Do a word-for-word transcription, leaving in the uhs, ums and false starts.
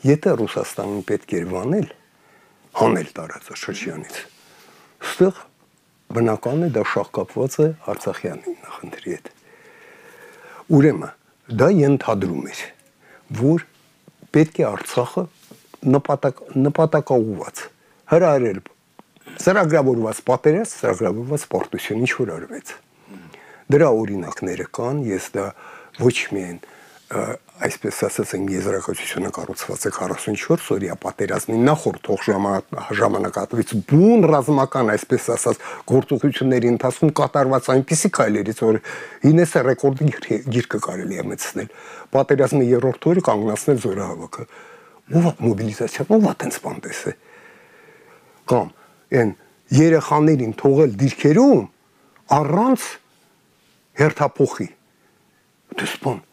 Եթե Ռուսաստանին պետք էր վանել, հանել տարածաշրջանից, ստեղ բնական է դա շահկապված է Արցախյանի նախնդրի հետ։ Ուրեմն դա ենթադրում էր, որ պետք է Արցախը նպատակ նպատակաուղղված հրահրել ծրագրավորված պատերազմ, ծրագրավորված պարտություն ինչ որ արվեց։ Դրա օրինակները կան, ես դա ոչ միայն այսպես ասած եմ եզրակացությունը կառուցված է քառասունչորս օրյա պատերազմի նախորդ թող ժամանակատվից բուն ռազմական այսպես ասած գործողությունների ընթացքում կատարված այնպիսի քայլերից, որ հինեսը ռեկորդի գիրկը կարելի է մտցնել։ Պատերազմի երրորդ օրը կանգնացնել զորահավաքը։ Ո՞վ է մոբիլիզացիան, ո՞վ է տենց բան տեսել։ Կամ այն երեխաներին թողել դիրքերում առանց հերթափոխի։ Դες բան